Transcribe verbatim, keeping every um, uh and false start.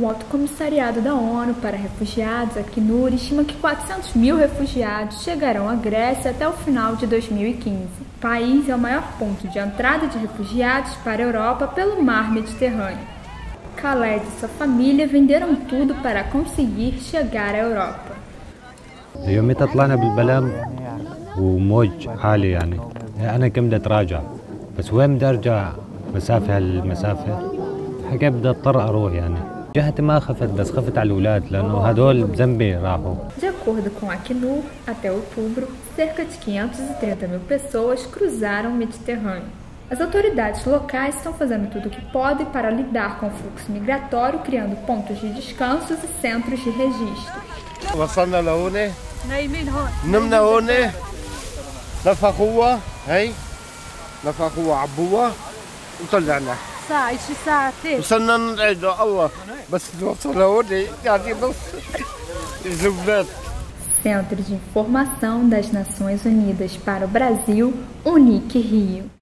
O Alto Comissariado da ONU para Refugiados, Acnur, estima que quatrocentos mil refugiados chegarão à Grécia até o final de dois mil e quinze. O país é o maior ponto de entrada de refugiados para a Europa pelo mar Mediterrâneo. Khaled e sua família venderam tudo para conseguir chegar à Europa. يوميتها طلعنا بالبلد وموج عالي يعني أنا كم بدي أتراجع بس وين بدي أرجع مسافة هالمسافة حكي بدي أضطر أروح يعني جهتي ما خفت بس خفت على الأولاد لأنه هدول بذنبي راحوا. De acordo com a Acnur, até outubro, cerca de quinhentas e trinta mil pessoas cruzaram o Mediterrâneo. As autoridades locais estão fazendo tudo o que podem para lidar com o fluxo migratório, criando pontos de descansos e centros de registro. وصلنا لهون نمنا هون نفخوها هي نفخوها عبوها وطلعنا ساعة شي ساعتين وصلنا نعيد الله بس نوصل لهون يعني نص الزبدات. Centro de Informação das Nações Unidas para o Brasil, UNIC Rio.